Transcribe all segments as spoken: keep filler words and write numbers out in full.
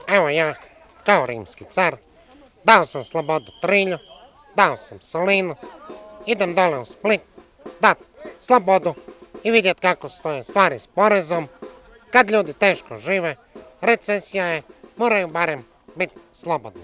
Evo ja, kao rimski car, dao sam slobodu Trilju, dao sam Solinu, idem dole u Split, dat slobodu i vidjet kako stoje stvari s porezom. Kad ljudi teško žive, recesija je, moraju barem biti slobodni.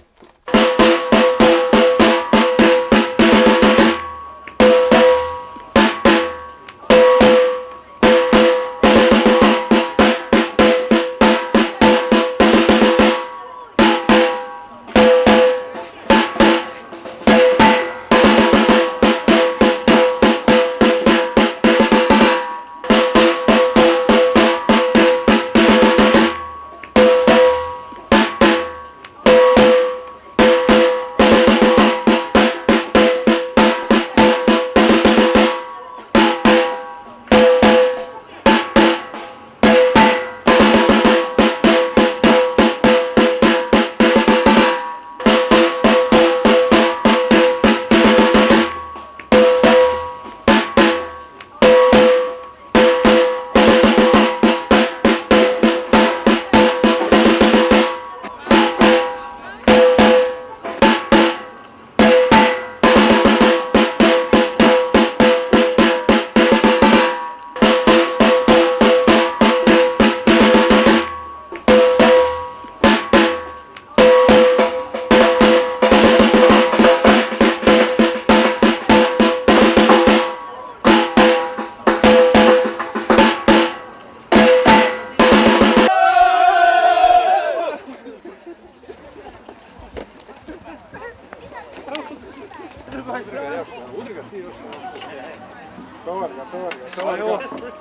Udri ga ti još. Tovar ga, tovar ga, tovar ga.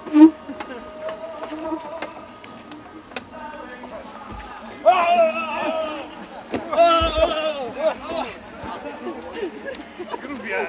Grubijan.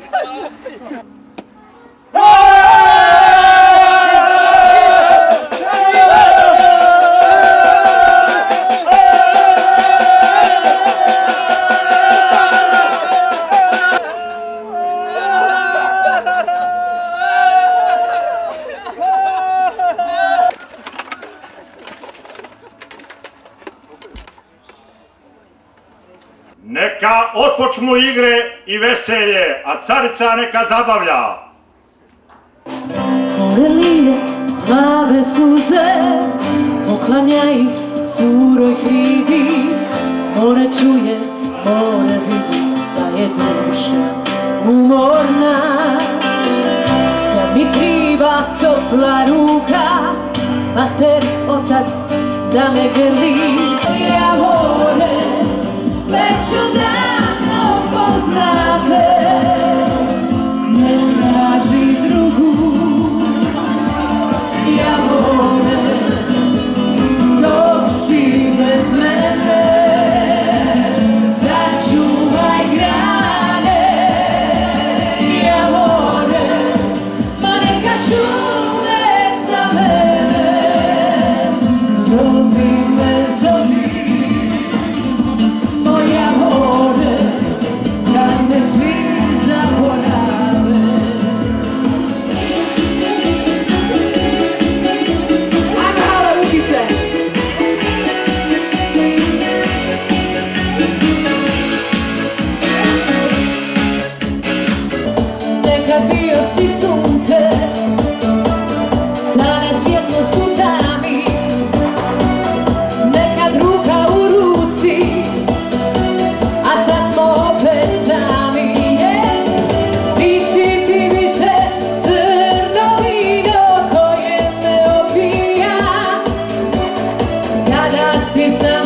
Neka otpočnu igre i veselje, a carica neka zabavlja. More lije plave suze, poklanja ih suroj hridi. More čuje, more vidi, da je duša umorna. Sad mi triba topla ruka, mater, otac, da me grli. Ja more, već odavno poznate, ne traži drugu. Ja more, dok si bez mene, sačuvaj grane. Ja more, ma neka šume za mene, zovi me, zovi. Nekad bio si sunce, sada svjetlost u tami, nekad ruka u ruci, a sad smo opet sami. Ti si ti više crno vino koje me opija, sada si sam